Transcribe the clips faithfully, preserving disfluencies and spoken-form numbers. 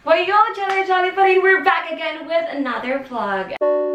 Well, yo, Jolly Jolly Buddy, we're back again with another vlog.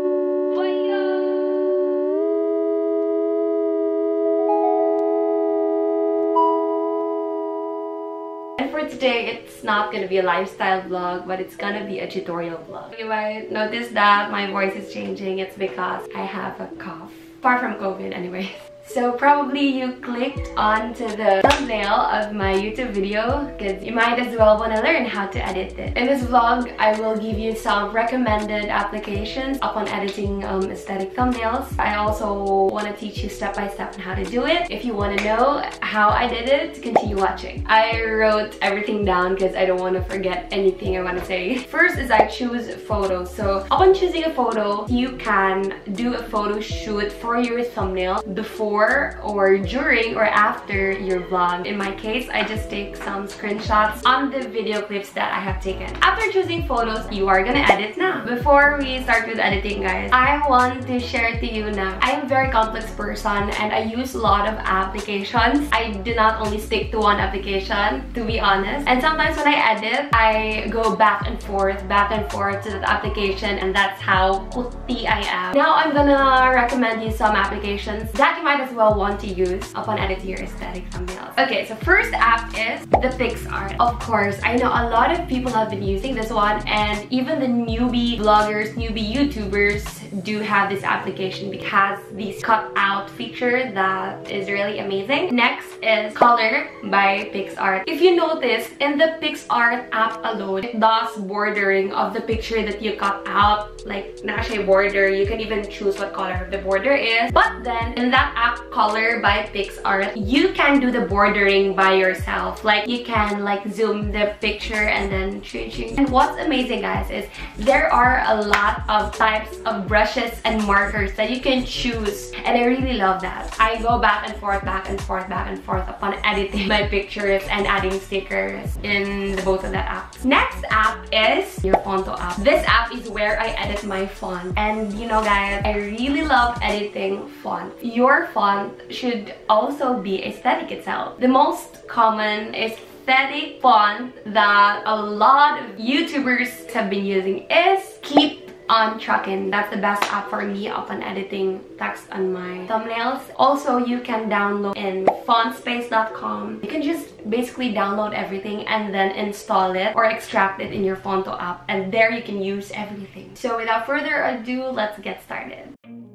And for today, it's not gonna be a lifestyle vlog, but it's gonna be a tutorial vlog. You might notice that my voice is changing. It's because I have a cough. Far from COVID anyways. So probably you clicked onto the thumbnail of my YouTube video because you might as well want to learn how to edit it. In this vlog, I will give you some recommended applications upon editing um, aesthetic thumbnails. I also want to teach you step by step on how to do it. If you want to know how I did it, continue watching. I wrote everything down because I don't want to forget anything I want to say. First is I choose photos. So upon choosing a photo, you can do a photo shoot for your thumbnail before or during or after your vlog. In my case, I just take some screenshots on the video clips that I have taken. After choosing photos, you are gonna edit now. Before we start with editing, guys, I want to share to you now. I am a very complex person and I use a lot of applications. I do not only stick to one application, to be honest. And sometimes when I edit, I go back and forth, back and forth to that application, and that's how puti I am. Now I'm gonna recommend you some applications that you might as well want to use upon editing your aesthetic thumbnails. Okay, so first app is the PicsArt. Of course, I know a lot of people have been using this one, and even the newbie vloggers, newbie YouTubers do have this application because this cutout feature that is really amazing. Next is Color by PicsArt. If you notice, in the PicsArt app alone, it does bordering of the picture that you cut out, like nashe border. You can even choose what color the border is. But then in that app, Color by PicsArt, you can do the bordering by yourself. Like you can like zoom the picture and then changing. And what's amazing, guys, is there are a lot of types of brushes and markers that you can choose, and I really love that. I go back and forth, back and forth, back and forth upon editing my pictures and adding stickers in the both of that apps. Next app is your Fonto app. This app is where I edit my font, and you know, guys, I really love editing font. Your font should also be aesthetic itself. The most common aesthetic font that a lot of YouTubers have been using is Keep on Truckin'. That's the best app for me upon editing text on my thumbnails. Also, you can download in fontspace dot com. You can just basically download everything and then install it or extract it in your Fonto app, and there you can use everything. So without further ado, let's get started.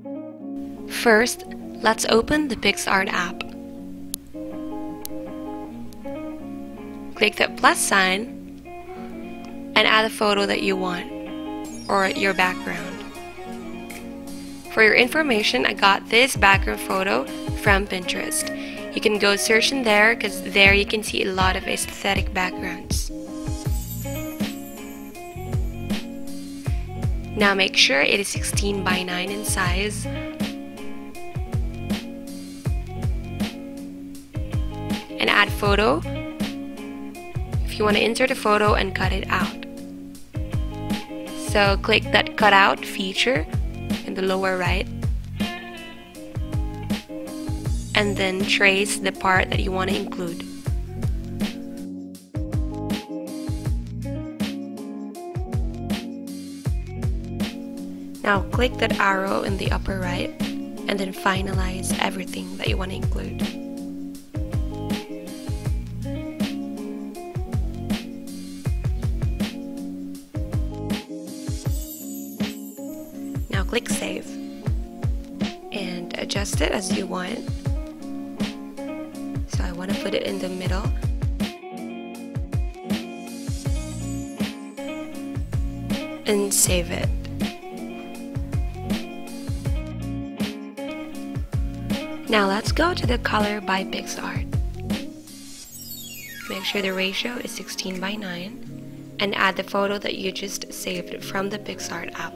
First, let's open the PicsArt app. Click the plus sign and add a photo that you want or your background. For your information, I got this background photo from Pinterest. You can go search in there because there you can see a lot of aesthetic backgrounds. Now make sure it is sixteen by nine in size. And add photo if you want to insert a photo and cut it out. So click that cutout feature in the lower right and then trace the part that you want to include. Now click that arrow in the upper right and then finalize everything that you want to include. Click save and adjust it as you want. So I want to put it in the middle. And save it. Now let's go to the Color by PicsArt. Make sure the ratio is sixteen by nine and add the photo that you just saved from the PicsArt app.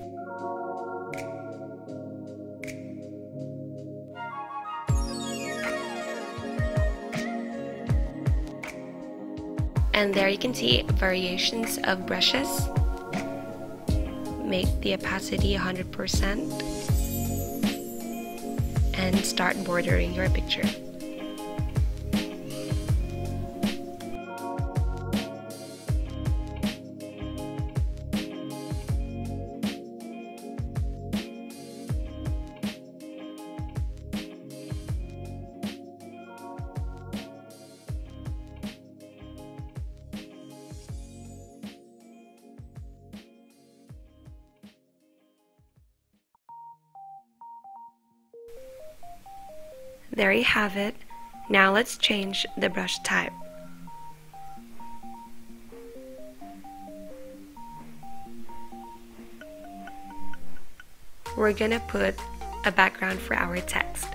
And there you can see variations of brushes. Make the opacity one hundred percent and start bordering your picture. There you have it. Now let's change the brush type. We're gonna put a background for our text.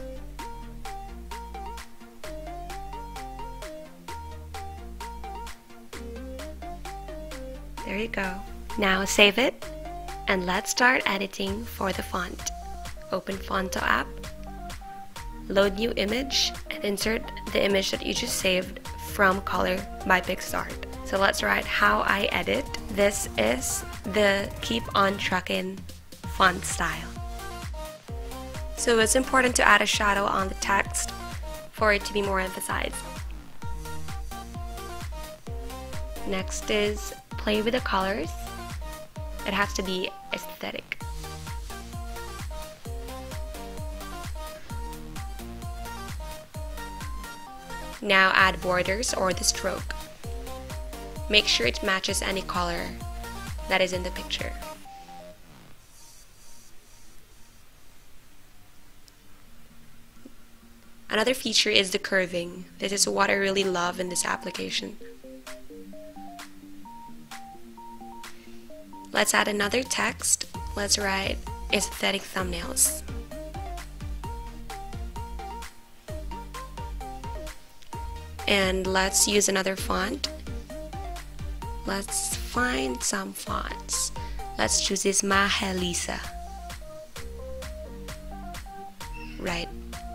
There you go. Now save it and let's start editing for the font. Open Fonto app, load new image, and insert the image that you just saved from Color by PicsArt. So let's write how I edit. This is the Keep on Truckin' font style. So it's important to add a shadow on the text for it to be more emphasized. Next is play with the colors. It has to be aesthetic. Now add borders or the stroke. Make sure it matches any color that is in the picture. Another feature is the curving. This is what I really love in this application. Let's add another text. Let's write aesthetic thumbnails. And let's use another font. Let's find some fonts. Let's choose this Mahelisa. Right.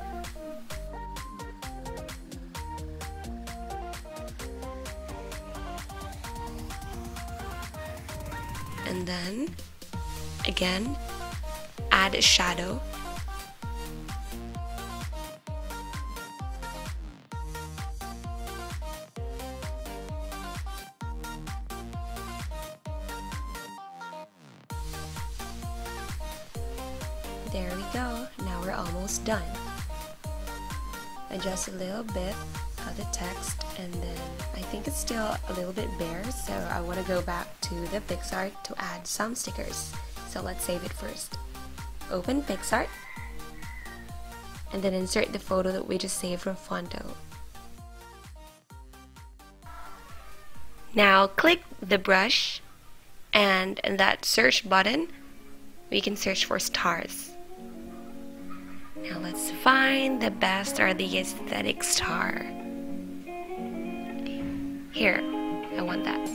And then again add a shadow. There we go. Now we're almost done. Adjust a little bit of the text, and then I think it's still a little bit bare, so I want to go back to the PicsArt to add some stickers. So let's save it first. Open PicsArt and then insert the photo that we just saved from Fonto. Now click the brush, and in that search button we can search for stars. Now let's find the best or the aesthetic star. Here, I want that.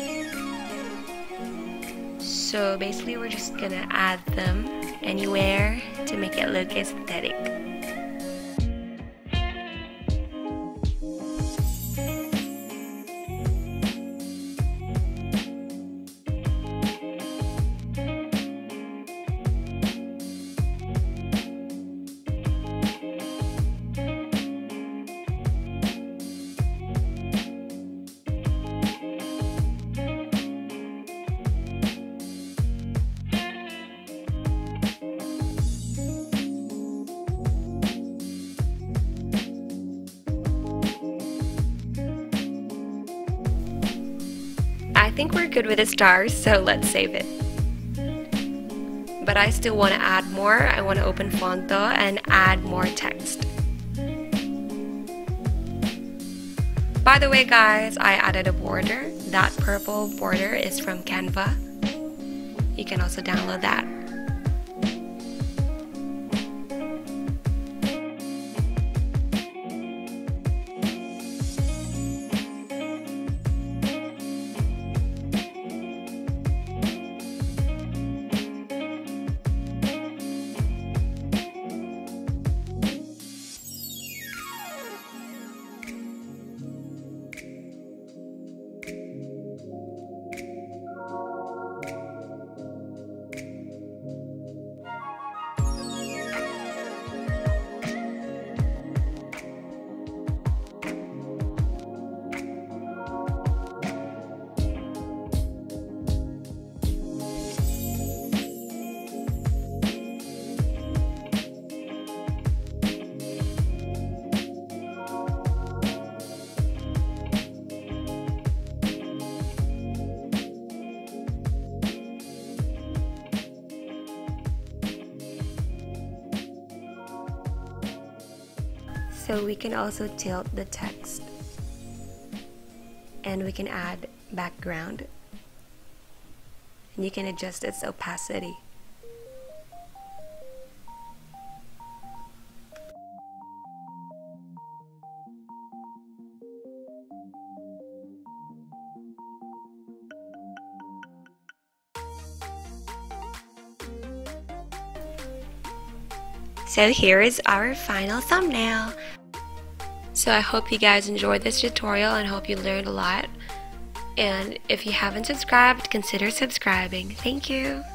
So basically we're just gonna add them anywhere to make it look aesthetic. I think we're good with the stars, so let's save it. But I still want to add more. I want to open Fonto and add more text. By the way guys, I added a border. That purple border is from Canva. You can also download that. So we can also tilt the text, and we can add background, and you can adjust its opacity. So here is our final thumbnail. So I hope you guys enjoyed this tutorial and hope you learned a lot. And if you haven't subscribed, consider subscribing. Thank you.